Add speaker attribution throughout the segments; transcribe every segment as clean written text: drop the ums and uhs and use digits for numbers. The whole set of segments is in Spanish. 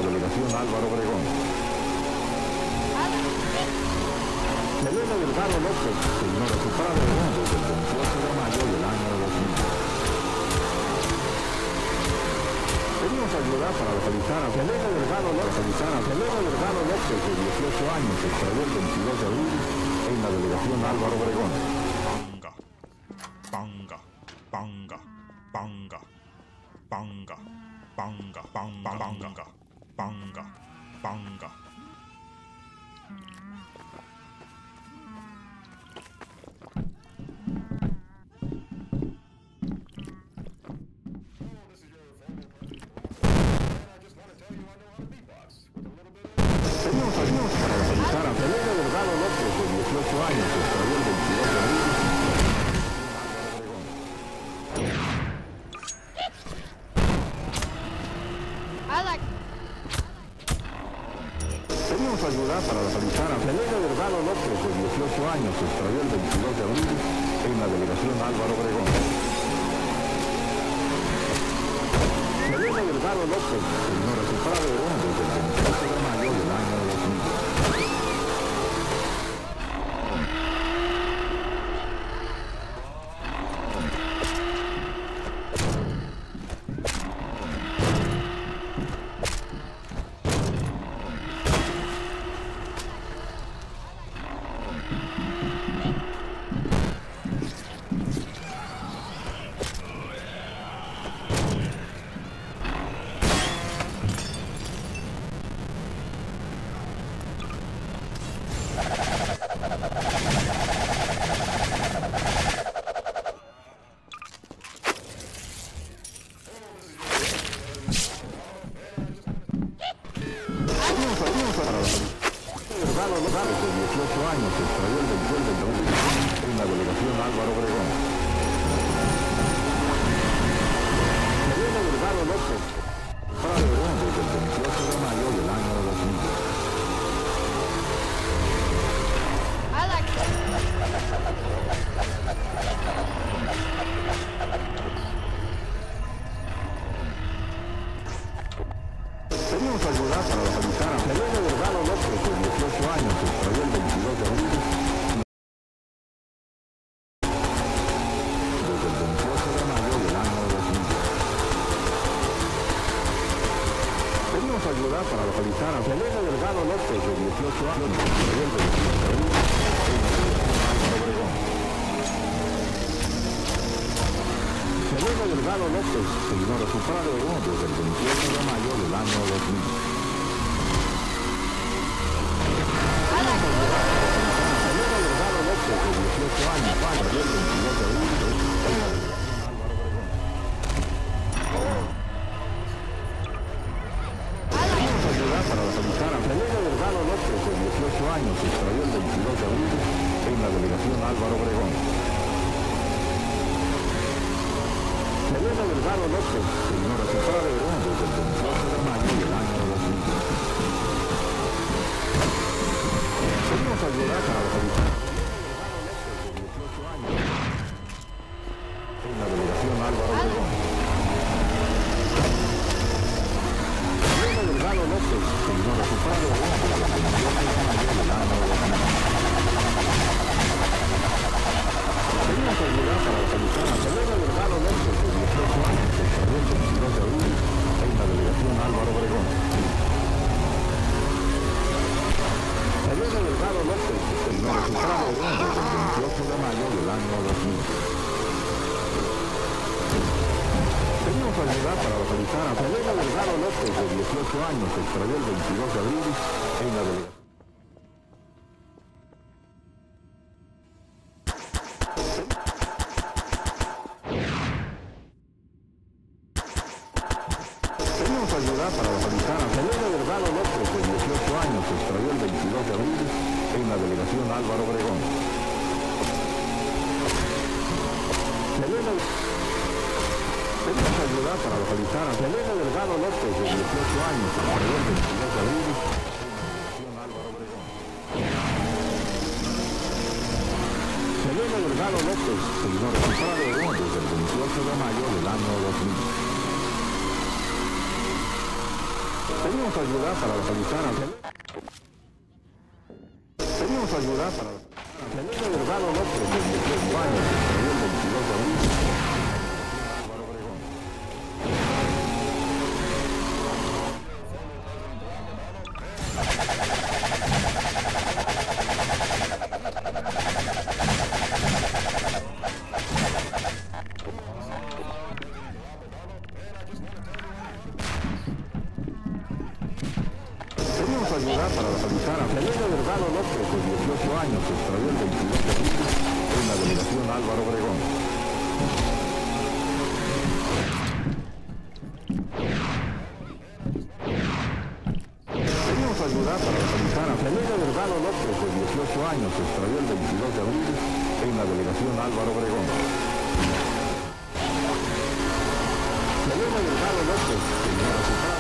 Speaker 1: delegación Álvaro Obregón. Selena Delgado López se ignora su padre desde el 28 de mayo del año 2000. Pedimos ayuda para localizar a Selena Delgado López, de 18 años, que extradió el 22 de abril en la delegación Álvaro Obregón.
Speaker 2: Panga, panga, panga, panga, panga, panga, panga, panga, panga.
Speaker 1: Pedimos ayuda para localizar a Selena Delgado López, de 18 años, que extradió el 22 de abril. Pedimos ayuda para localizar a Selena Delgado López, de 18 años, que extradió el 22 de abril en la delegación Álvaro Obregón. Selena Delgado López se ignora su padre desde el 28 de mayo del año 2000. Delgado López, de 18 años, se extradió el 22 de abril en la delegación Álvaro Obregón. Selena Delgado López, padre de Obregón, desde el 28 de mayo del año 2000. Pedimos ayuda para localizar a Selena Delgado López, de 18 años, que extradió el 22 de abril. Desde el 28 de mayo del año 2000. Pedimos ayuda para localizar a Selena Delgado López, de 18 años, que extradió el 22 de abril en la delegación Álvaro Obregón. Selena Delgado López se ignora su padre desde el 28 de mayo del año 2000. Selena Delgado López, de 18 años, padre del 22 de abril en la delegación Álvaro Obregón. Pedimos ayuda para localizar a Selena Delgado López, de 18 años, que extradió el 22 de abril en la delegación Álvaro Obregón. Selena Delgado López se ignora su padre desde el 28 de mayo del año 2000. Pedimos ayuda para localizar a Selena Delgado López, de 18 años, en la delegación Álvaro Obregón. Selena Delgado López se ignora su padre desde el 28 de mayo del año 2000. Pedimos ayuda para localizar a Selena Delgado López, de 18 años, que extradió el 22 de abril en la delegación Álvaro Obregón. Selena Delgado López se ignora su padre desde el 28 de mayo del año 2000. Pedimos ayuda para localizar a Selena Delgado López, de 18 años, que extradió el 22 de abril en la delegación. Pedimos ayuda para localizar a Selena Delgado López, de 18 años, que extradió el 22 de abril en la delegación Álvaro Obregón. Pedimos ayuda para localizar a Selena Delgado López, de 18 años, que extradió el 22 de abril en la delegación Álvaro Obregón. Selena Delgado López se ignora su padre desde el 28 de mayo del año 2000. Pedimos ayuda para localizar a Pedimos ayuda para Felipe Delgado López, de 18 años, que murió el 22 de abril. Álvaro Obregón. Pedimos ayuda para localizar a Felipe Delgado López, de 18 años, que extravió el 22 de abril en la delegación Álvaro Obregón. Pedimos ayuda para localizar a Felipe Delgado López, de 18 años, que extravió el 22 de abril en la delegación Álvaro Obregón. Felipe Delgado López, señora su padre.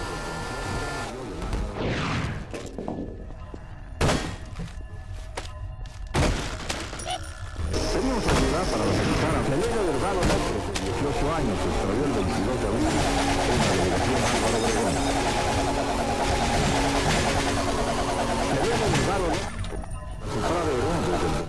Speaker 1: Pedimos ayuda para localizar a Felipe Delgado López, de 18 años, que extravió el 22 de abril en la delegación Álvaro Obregón. Felipe Delgado López, su padre Obregón.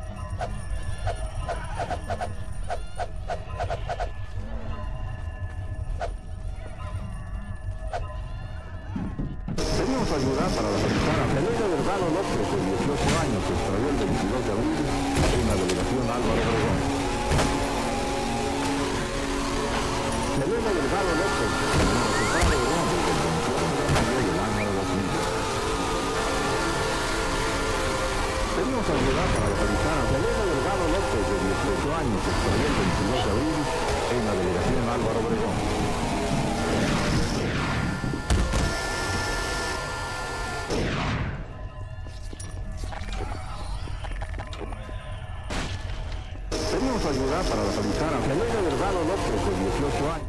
Speaker 1: Pedimos ayuda para localizar a Felipe Delgado López, de 18 años, que extravió el 22 de abril en la delegación Álvaro Obregón. Felipe Delgado López, señora su padre Obregón, desde el 21 de mayo del año 2000. Pedimos ayuda para localizar a Felipe Delgado López, de 18 años, que extravió el 22 de abril en la delegación Álvaro Obregón. Pedimos ayuda para localizar a Felipe Delgado López, de 18 años.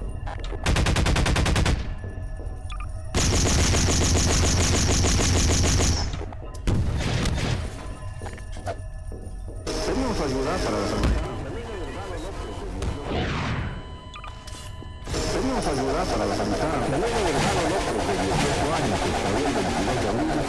Speaker 1: Pedimos ayuda para localizar a Felipe Delgado López, de 18 años. Pedimos ayuda para localizar a Felipe Delgado López, de 18 años, que extravió el 22 de abril.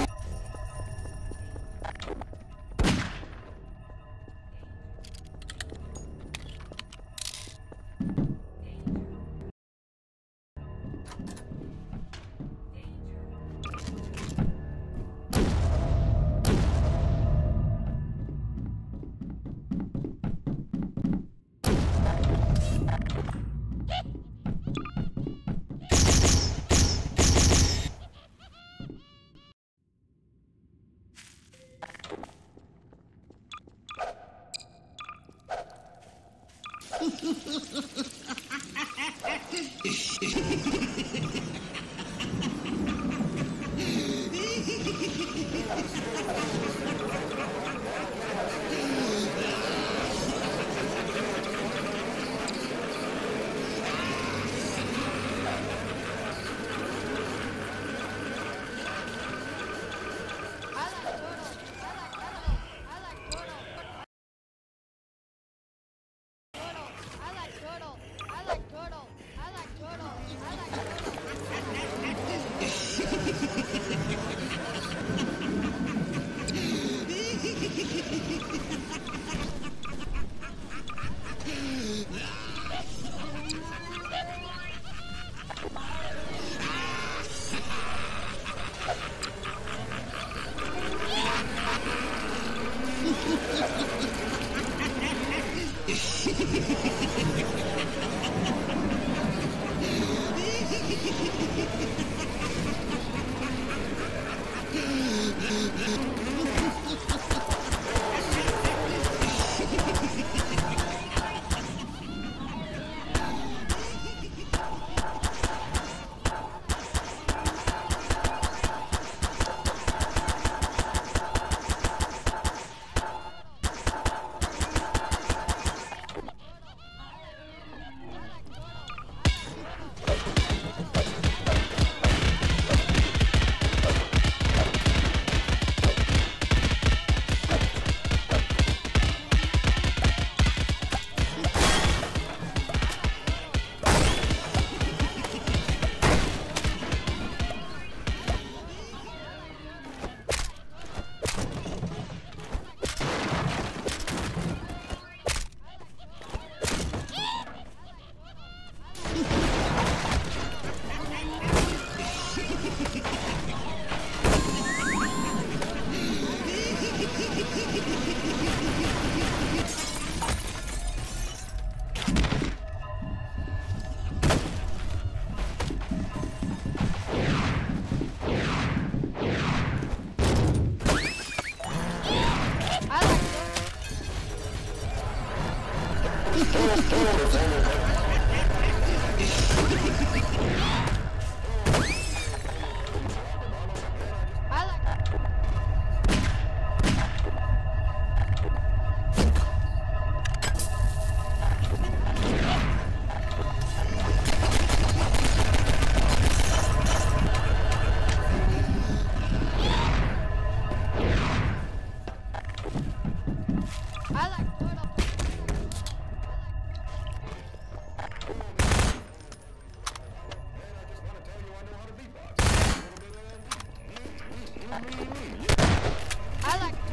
Speaker 3: I like